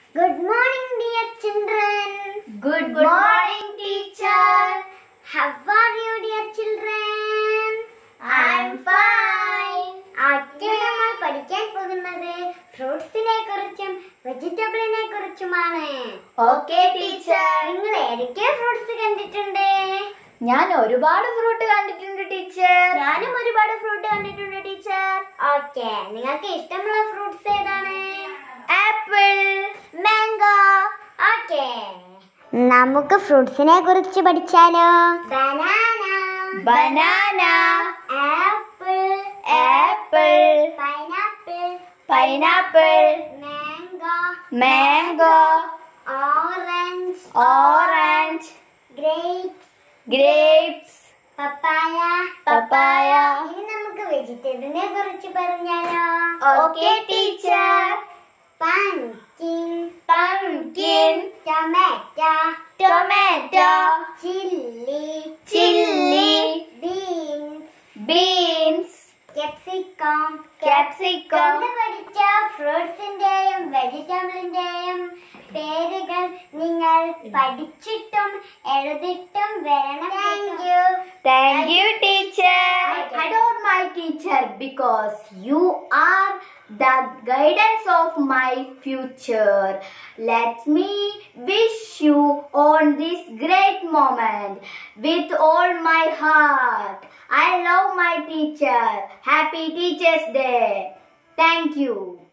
Good morning, dear children. Good morning, teacher. How are you, dear children? I'm fine. ആദ്യം നമ്മൾ പഠിക്കാൻ പോകുന്നത് ഫ്രൂട്ട്സിനെ കുറിച്ചും വെജിറ്റബിളിനെ കുറിച്ചുമാണ്. Okay, teacher. നിങ്ങൾ ഏതൊക്കെ ഫ്രൂട്ട്സ് കണ്ടിട്ടുണ്ട്? ഞാൻ ഒരുപാട് ഫ്രൂട്ട് കണ്ടിട്ടുണ്ട് ടീച്ചർ. ഞാനും ഒരുപാട് ഫ്രൂട്ട് കണ്ടിട്ടുണ്ട് ടീച്ചർ. ഓക്കേ, നിങ്ങൾക്ക് ഇഷ്ടമുള്ള ഫ്രൂട്ട്സ് ഏതാണ്? Apple, mango. ഓക്കേ, നമുക്ക് ഫ്രൂട്ട്സിനെ കുറിച്ച് പഠിച്ചാലോ? Banana, banana, apple, apple, pineapple, pineapple, mango, mango, orange, orange, grapes, grapes, പപ്പായ. പപ്പായ. ഇനി നമുക്ക് വെജിറ്റബിളിനെ കുറിച്ച് പറഞ്ഞാലോ? Okay, teacher. Pumpkin, Pumpkin, tomato, tomato, chilli, chilli, beans, beans, capsicum. capsicum. ഇന്ന് പഠിച്ച ഫ്രൂട്ട്സിന്റെയും വെജിറ്റബിളിന്റെയും പേരുകൾ നിങ്ങൾ പഠിച്ചിട്ടും എഴുതിട്ടും വരണം. Thank you. Thank you, teacher. I adore my teacher because you are the guidance of my future. Let me wish you on this great moment with all my heart. I love my teacher. Happy Teachers Day. Thank you.